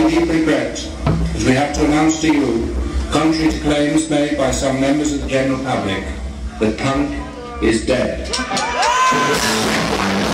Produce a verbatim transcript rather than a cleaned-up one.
with deep regret that we have to announce to you, contrary to claims made by some members of the general public, that punk is dead.